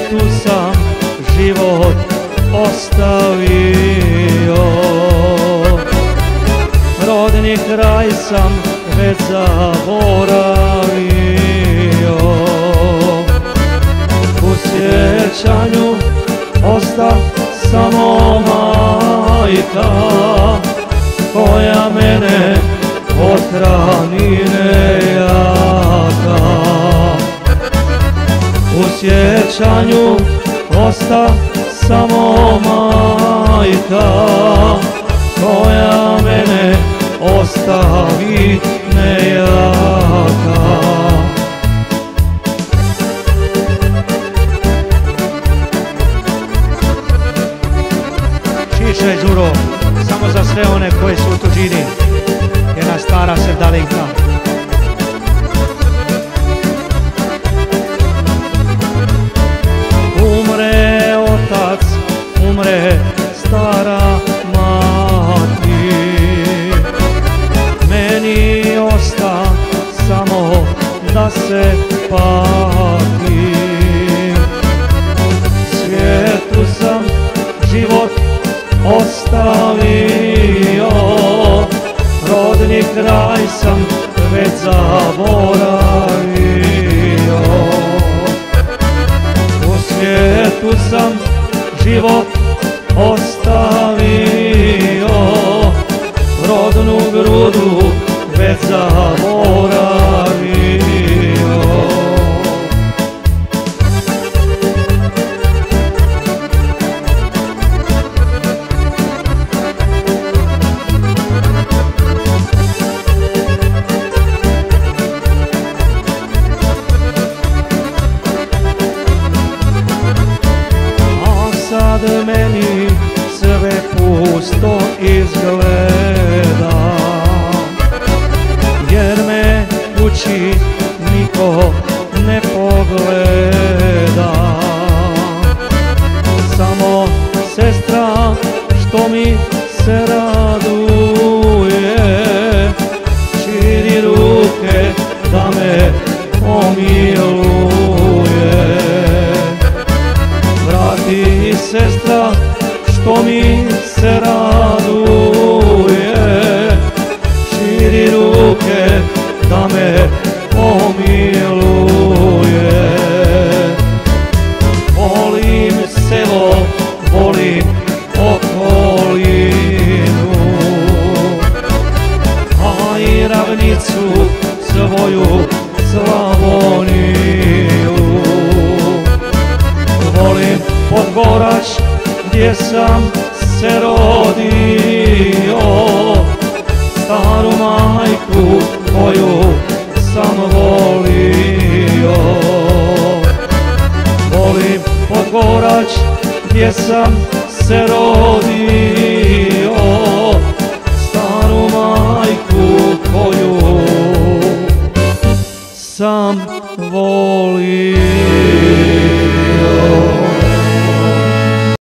svijetu sam život ostavio. Rodni kraj sam već zaboravio. U sjećanju osta samo majka koja mene odhrani nejaka. U sjećanju osta samo majka koja mene ostavi nejaka. Čiče i Đuro, samo za sve one koji su u tuđini, jedna stara sevdalinka. Umre otac, umre stara mati, meni osta samo da se pati. Svijetu sam život ostavio, rodni kraj sam već zaboravio. U svijetu sam život ostavio, rodnu grudu već zaboravio. Sad meni sve pusto izgleda, jer me kući niko ne pogleda. Samo sestra što mi se raduje, širi ruke da me pomiluje. Vrati sestra što mi se raduje, širi ruke da me pomiluje. Volim selo, volim okolinu, a i ravnicu svoju Slavoniju. Volim Podgorač gdje sam se rodio, staru majku koju sam volio. Volim Podgorač gdje sam